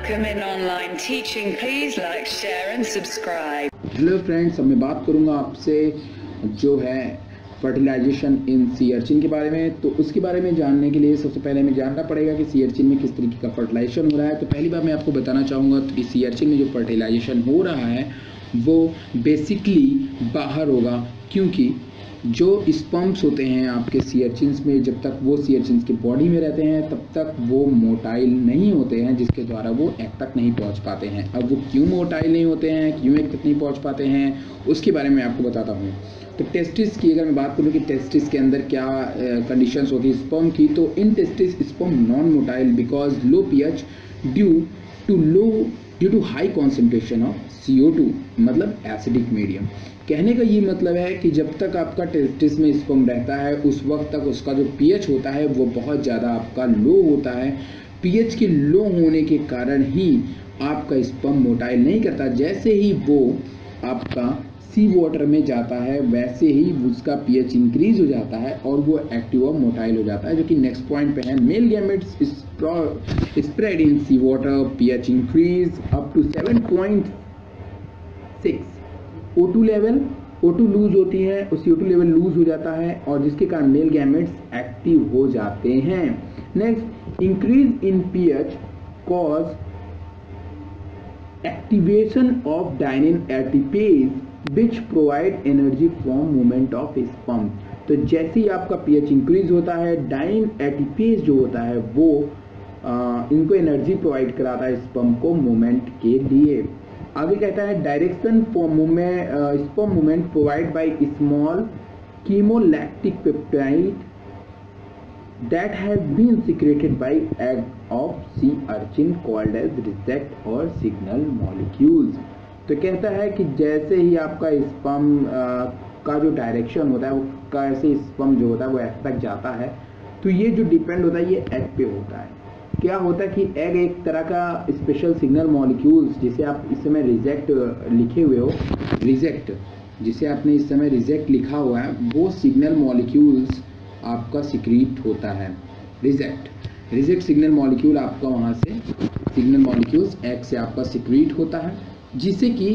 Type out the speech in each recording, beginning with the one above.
Welcome in online teaching. Please like, share and subscribe. Hello friends, अब मैं बात करूंगा आपसे जो है फर्टिलाइजेशन इन सी अर्चिन के बारे में। तो उसके बारे में जानने के लिए सबसे पहले हमें जानना पड़ेगा कि सी अर्चिन में किस तरीके का फर्टिलाइजेशन हो रहा है। तो पहली बार मैं आपको बताना चाहूँगा कि सी अर्चिन में जो फर्टिलाइजेशन हो रहा है वो बेसिकली बाहर होगा, क्योंकि जो स्पर्म्स होते हैं आपके सी अर्चिन्स में, जब तक वो सी अर्चिन्स के बॉडी में रहते हैं तब तक वो मोटाइल नहीं होते हैं, जिसके द्वारा वो एग तक नहीं पहुंच पाते हैं। अब वो क्यों मोटाइल नहीं होते हैं, क्यों एग तक नहीं पहुंच पाते हैं, उसके बारे में आपको बताता हूँ। तो टेस्टिस की अगर मैं बात करूँ कि टेस्टिस के अंदर क्या कंडीशंस होती है स्पर्म की, तो इन testis sperm non motile because low pH due to high concentration of CO2, मतलब एसिडिक मीडियम। कहने का ये मतलब है कि जब तक आपका टेस्टिस में स्पर्म रहता है उस वक्त तक उसका जो पीएच होता है वो बहुत ज़्यादा आपका लो होता है। पीएच के लो होने के कारण ही आपका स्पर्म मोटाइल नहीं करता। जैसे ही वो आपका सी वाटर में जाता है वैसे ही उसका पीएच इंक्रीज हो जाता है और वो एक्टिव और मोटाइल हो जाता है, जो कि नेक्स्ट पॉइंट पे है। Male gametes spread in sea water, pH increase up to 7.6। O2 lose होती है, उस CO2 लेवल लूज हो जाता है और जिसके कारण मेल गैमेट्स एक्टिव हो जाते हैं। Next, increase in pH cause activation of dynein ATPase which provide energy from movement of sperm. तो जैसे ही आपका पीएच इंक्रीज होता है, डाइनिन एटीपेज जो होता है वो इनको एनर्जी प्रोवाइड कराता है स्पर्म को मूवमेंट के लिए। आगे कहता है direction for movement sperm movement provide by small chemotactic peptide that has been secreted by egg of sea urchin called as resact और सिग्नल मॉलिक्यूल्स। तो कहता है कि जैसे ही आपका स्पर्म का जो डायरेक्शन होता है वो कैसे स्पर्म जो होता है वो एग तक जाता है, तो ये जो डिपेंड होता है ये एग पे होता है। क्या होता है कि एग एक तरह का स्पेशल सिग्नल मॉलिक्यूल्स, जिसे आप इस समय रिजेक्ट लिखे हुए हो, रिजेक्ट जिसे आपने इस समय रिजेक्ट लिखा हुआ है, वो सिग्नल मॉलिक्यूल्स आपका सिक्रीट होता है। रिजेक्ट सिग्नल मॉलिक्यूल आपका वहाँ से सिग्नल मॉलिक्यूल्स एग से आपका सिक्रीट होता है, जिसे कि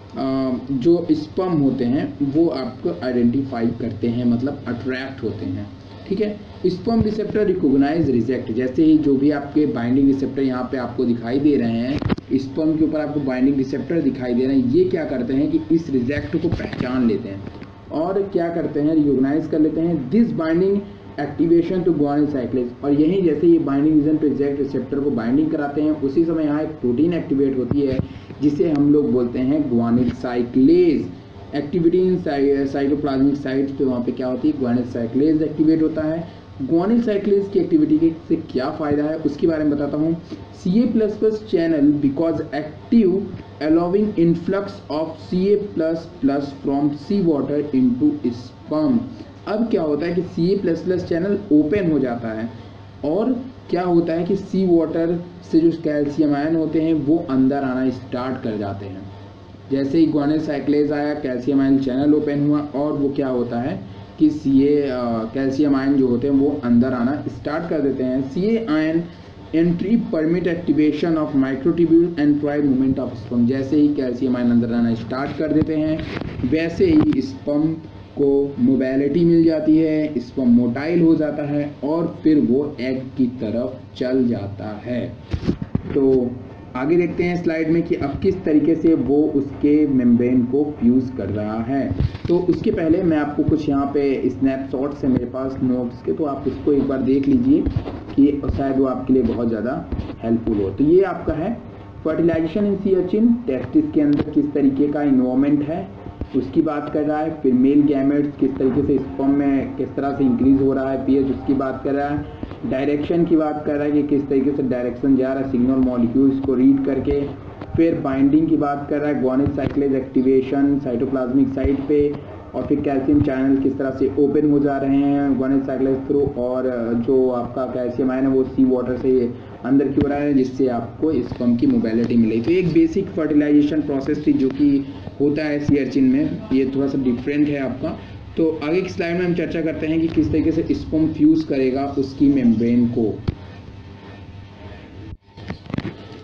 जो स्पर्म होते हैं वो आपको आइडेंटिफाई करते हैं, मतलब अट्रैक्ट होते हैं। ठीक है, स्पर्म रिसेप्टर रिकॉग्नाइज रिजेक्ट। जैसे ही जो भी आपके बाइंडिंग रिसेप्टर यहाँ पे आपको दिखाई दे रहे हैं, स्पर्म के ऊपर आपको बाइंडिंग रिसेप्टर दिखाई दे रहे हैं, ये क्या करते हैं कि इस रिजेक्ट को पहचान लेते हैं और क्या करते हैं, रिकॉग्नाइज कर लेते हैं this binding activation to guanylyl cyclase. और यही जैसे ये बाइंडिंग रीजन पे रिजेक्ट रिसेप्टर को बाइंडिंग कराते हैं, उसी समय यहाँ एक प्रोटीन एक्टिवेट होती है जिसे हम लोग बोलते हैं guanylyl cyclase. Activity in cytoplasmic sites पे वहाँ पे क्या होती है, ग्वानिल साइक्लेज एक्टिवेट होता है। ग्वानिल साइक्लेज की एक्टिविटी से क्या फ़ायदा है उसके बारे में बताता हूँ। Ca++ channel because active allowing influx of Ca++ from sea water into sperm. अब क्या होता है कि Ca++ चैनल ओपन हो जाता है और क्या होता है कि सी वाटर से जो कैल्शियम आयन होते हैं वो अंदर आना स्टार्ट कर जाते हैं। जैसे ही ग्वानिल साइक्लेज आया, कैल्शियम आयन चैनल ओपन हुआ और वो क्या होता है कि कैल्शियम आयन जो होते हैं वो अंदर आना स्टार्ट कर देते हैं। Ca ion entry permit activation of microtubule and provide movement of sperm. जैसे ही कैल्शियम आयन अंदर आना स्टार्ट कर देते हैं वैसे ही स्पर्म को मोबिलिटी मिल जाती है, स्पर्म मोटाइल हो जाता है और फिर वो एग की तरफ चल जाता है। तो आगे देखते हैं स्लाइड में कि अब किस तरीके से वो उसके मेम्ब्रेन को फ्यूज़ कर रहा है। तो उसके पहले मैं आपको कुछ यहाँ पे स्नैपशॉट से मेरे पास नोट्स के, तो आप इसको एक बार देख लीजिए कि शायद वो आपके लिए बहुत ज़्यादा हेल्पफुल हो। तो ये आपका है fertilization in sea urchin, testis के अंदर किस तरीके का इन्वॉल्वमेंट है उसकी बात कर रहा है। फिर मेल गैमेट्स किस तरीके से स्पर्म में किस तरह से इंक्रीज हो रहा है पीएच, उसकी बात कर रहा है। डायरेक्शन की बात कर रहा है कि किस तरीके से डायरेक्शन जा रहा है सिग्नल मॉलिक्यूल्स को रीड करके। फिर बाइंडिंग की बात कर रहा है, guanylyl cyclase activation cytoplasmic site पे, और फिर कैल्शियम चैनल किस तरह से ओपन हो जा रहे हैं ग्वानिल साइक्लेज थ्रू, और जो आपका कैल्शियम आयन है वो सी वाटर से अंदर की ओर आया है जिससे आपको स्पर्म की मोबिलिटी मिली। तो एक बेसिक फर्टिलाइजेशन प्रोसेस थी जो कि होता है सी अर्चिन में, ये थोड़ा सा डिफरेंट है आपका। तो आगे की स्लाइड में हम चर्चा करते हैं कि किस तरीके से स्पर्म फ्यूज करेगा उसकी मेम्ब्रेन को।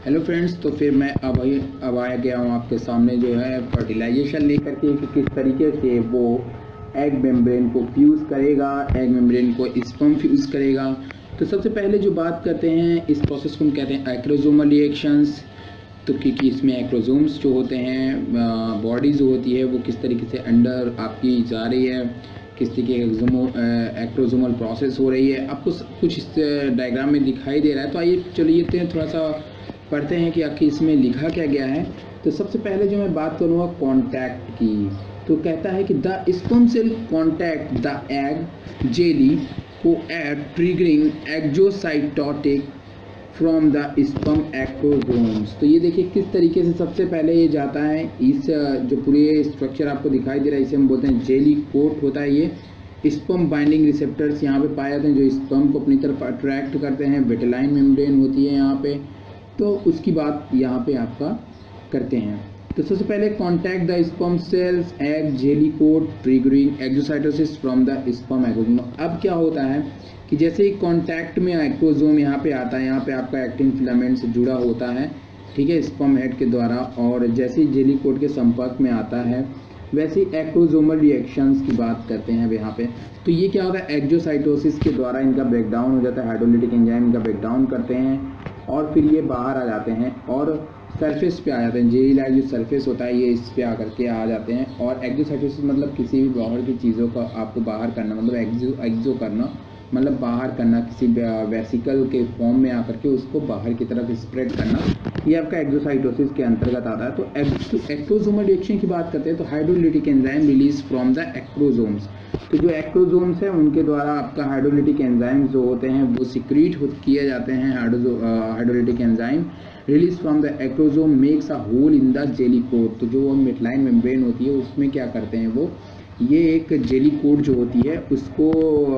हेलो फ्रेंड्स, तो फिर मैं अब आ गया हूँ आपके सामने जो है फर्टिलाइजेशन लेकर के कि किस तरीके से वो एग मेम्ब्रेन को फ्यूज़ करेगा, एग मेम्ब्रेन को स्पर्म फ्यूज़ करेगा। तो सबसे पहले जो बात करते हैं इस प्रोसेस को हम कहते हैं एक्रोसोमल रिएक्शंस। तो क्योंकि इसमें एक्रोसोम्स जो होते हैं, बॉडी जो होती है वो किस तरीके से अंदर आपकी जा रही है, किस तरीके एक्रोसोमल प्रोसेस हो रही है, आपको कुछ इस डायग्राम में दिखाई दे रहा है। तो आइए चलिए थोड़ा सा पढ़ते हैं कि आखिर इसमें लिखा क्या गया है। तो सबसे पहले जो मैं बात करूँगा कॉन्टैक्ट की, तो कहता है कि the sperm cell contact the egg jelly को at triggering exocytotic from the sperm acrosomes. तो ये देखिए किस तरीके से सबसे पहले ये जाता है, इस जो पूरे स्ट्रक्चर आपको दिखाई दे रहा है इसे हम बोलते हैं जेली कोट होता है। ये स्पर्म बाइंडिंग रिसेप्टर्स यहाँ पे पाए जाते हैं जो स्पर्म को अपनी तरफ अट्रैक्ट करते हैं। विटेलाइन मेम्ब्रेन होती है यहाँ पे, तो उसकी बात यहाँ पे आपका करते हैं। तो सबसे पहले contact the sperm cells egg jelly coat triggering exocytosis from the sperm acrosome. अब क्या होता है कि जैसे ही कॉन्टैक्ट में एक्रोसोम यहाँ पे आता है, यहाँ पे आपका एक्टिन फिलामेंट से जुड़ा होता है, ठीक है, स्पर्म हेड के द्वारा, और जैसे ही जेली कोट के संपर्क में आता है वैसे ही एक्रोसोमल रिएक्शंस की बात करते हैं अब यहाँ पे। तो ये क्या होता है, एक्सोसाइटोसिस के द्वारा इनका ब्रेकडाउन हो जाता है, हाइड्रोलिटिक एंजाइम इनका ब्रेकडाउन करते हैं और फिर ये बाहर आ जाते हैं और सरफेस पे आ जाते हैं। जेली लाइक जो सरफेस होता है ये इस पे आकर के आ जाते हैं। और एक्सोसाइटोसिस मतलब किसी भी बाहर की चीज़ों का आपको बाहर करना, मतलब एक्सो करना मतलब बाहर करना, किसी वेसिकल के फॉर्म में आकर के उसको बाहर की तरफ स्प्रेड करना, ये आपका एक्सोसाइटोसिस के अंतर्गत आता है। तो एक्रोसोमल रिएक्शन की बात करते हैं तो hydrolytic enzyme release from the acrosomes. तो जो एक्रोसोम्स हैं उनके द्वारा आपका हाइड्रोलिटिक एंजाइम जो होते हैं वो सिक्रीट किए जाते हैं। Hydrolytic enzyme release from the acrosome makes a hole in the jelly coat. तो जो मिडलाइन मेम्ब्रेन होती है उसमें क्या करते हैं वो, ये एक जेली कोट जो होती है उसको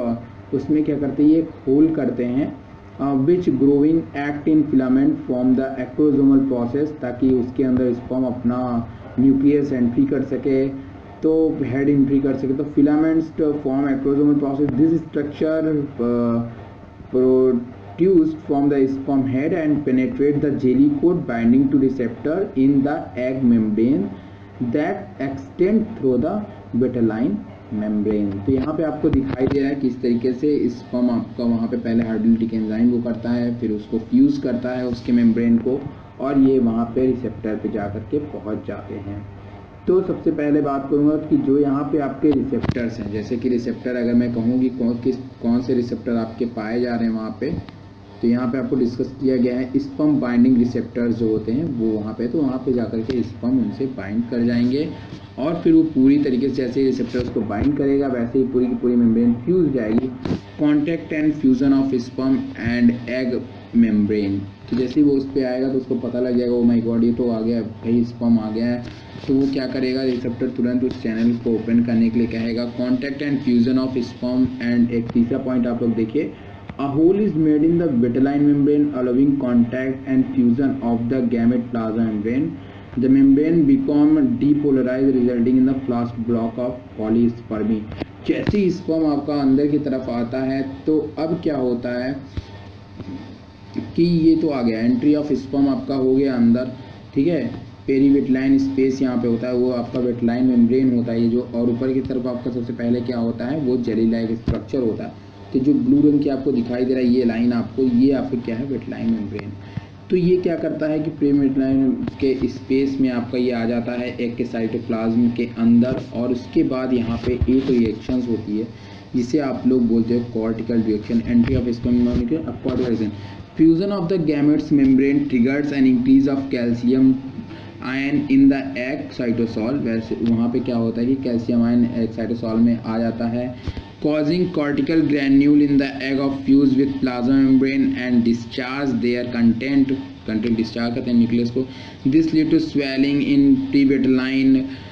उसमें क्या करते हैं, ये होल करते हैं which growing actin filament from the acrosomal process, ताकि उसके अंदर स्पर्म अपना न्यूक्लियस एंट्री कर सके, तो हेड एंट्री कर सके। तो filaments form acrosomal process, this structure produced from the sperm head and penetrate the jelly coat binding to receptor in the egg membrane that extend through the vitelline membrane. तो यहाँ पे आपको दिखाई दे रहा है किस तरीके से स्पर्म आपका वहाँ पे पहले हाइड्रोलिटिक एंजाइम वो करता है, फिर उसको फ्यूज़ करता है उसके मेम्ब्रेन को, और ये वहाँ पे रिसेप्टर पे जा कर के पहुँच जाते हैं। तो सबसे पहले बात करूँगा कि जो यहाँ पे आपके रिसेप्टर्स हैं, जैसे कि रिसेप्टर अगर मैं कहूँ कि कौन से रिसेप्टर आपके पाए जा रहे हैं वहाँ पे, तो यहाँ पे आपको डिस्कस किया गया है स्पर्म बाइंडिंग रिसेप्टर्स जो होते हैं वो वहाँ पे, तो वहाँ पे जाकर के स्पर्म उनसे बाइंड कर जाएंगे और फिर वो पूरी तरीके से जैसे रिसेप्टर्स को बाइंड करेगा वैसे ही पूरी की पूरी मेम्ब्रेन फ्यूज जाएगी। Contact and fusion of sperm and egg membrane, तो जैसे ही वो उस पर आएगा तो उसको पता लग जाएगा ओ माय गॉड ये तो आ गया भाई, स्पर्म आ गया है। तो वो क्या करेगा, रिसेप्टर तुरंत उस चैनल को ओपन करने के लिए कहेगा। Contact and fusion of sperm and, एक तीसरा पॉइंट आप लोग देखिए, a hole is made in the vitelline membrane allowing contact and fusion of the gamete plasma membrane. The membrane become depolarized resulting in the flask block of polyspermy। जैसे ही sperm आपका अंदर की तरफ आता है तो अब क्या होता है कि ये तो आ गया, एंट्री ऑफ स्पर्म आपका हो गया अंदर, ठीक है। पेरीविटलाइन स्पेस यहाँ पे होता है, वो आपका विटलाइन मेम्ब्रेन होता है ये जो, और ऊपर की तरफ आपका सबसे पहले क्या होता है वो जेली लाइक स्ट्रक्चर होता है। तो जो ब्लू रंग की आपको दिखाई दे रहा है ये लाइन आपको, ये आपका क्या है विटलाइन मेम्ब्रेन। तो ये क्या करता है कि प्रीविटलाइन के स्पेस में आपका ये आ जाता है एग के साइटोप्लाज्म के अंदर, और उसके बाद यहाँ पे एक रिएक्शन होती है जिसे आप लोग बोलते हैं cortical reaction, entry of sperm, fusion of the gametes membrane triggers an increase of calcium ion in the egg cytosol. वैसे वहाँ पे क्या होता है कि कैल्शियम आयन एग साइटोसॉल में आ जाता है, causing cortical granule in the egg of fuse with plasma membrane and discharge their content discharge करते हैं न्यूक्लियस को। This lead to swelling in pre-vitelline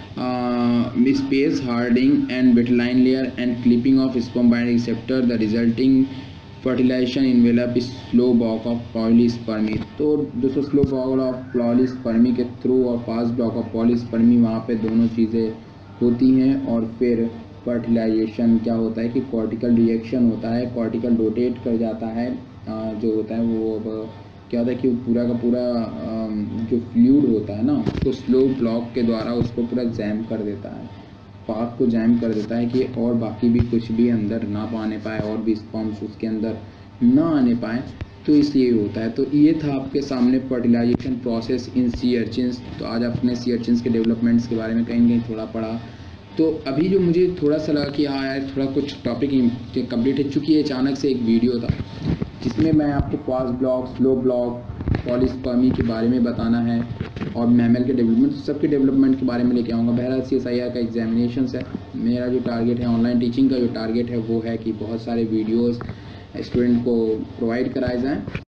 space, hardening and vitelline layer and clipping of sperm binding receptor. The resulting fertilization envelope is slow walk of polyspermy। तो दोस्तों slow वॉक of polyspermy के through और fast block of polyspermy वहाँ पे दोनों चीज़ें होती हैं, और फिर फर्टिलाइजेशन क्या होता है कि कॉर्टिकल रिएक्शन होता है, कॉर्टिकल रोटेट कर जाता है जो होता है वो अब क्या होता है कि पूरा का पूरा जो फ्लूइड होता है ना, उसको स्लो ब्लॉक के द्वारा उसको पूरा जैम कर देता है, पाथ को जैम कर देता है कि और बाकी भी कुछ भी अंदर ना आने पाए और भी स्पर्म्स उसके अंदर ना आने पाए, तो इसलिए होता है। तो ये था आपके सामने fertilization process in sea urchins. तो आज आपने सी अर्चिन्स के डेवलपमेंट्स के बारे में कहीं कहीं थोड़ा पढ़ा। तो अभी जो मुझे थोड़ा सा लगा कि हाँ यार थोड़ा कुछ टॉपिक कंप्लीट है, चूँकि अचानक से एक वीडियो था जिसमें मैं आपको fast block, slow block, polyspermy के बारे में बताना है और मैमल के डेवलपमेंट, सबके डेवलपमेंट के बारे में लेके आऊँगा। बहरहाल CSIR का एग्जामिनेशन है, मेरा जो टारगेट है ऑनलाइन टीचिंग का जो टारगेट है वो है कि बहुत सारे वीडियोस स्टूडेंट को प्रोवाइड कराए जाएं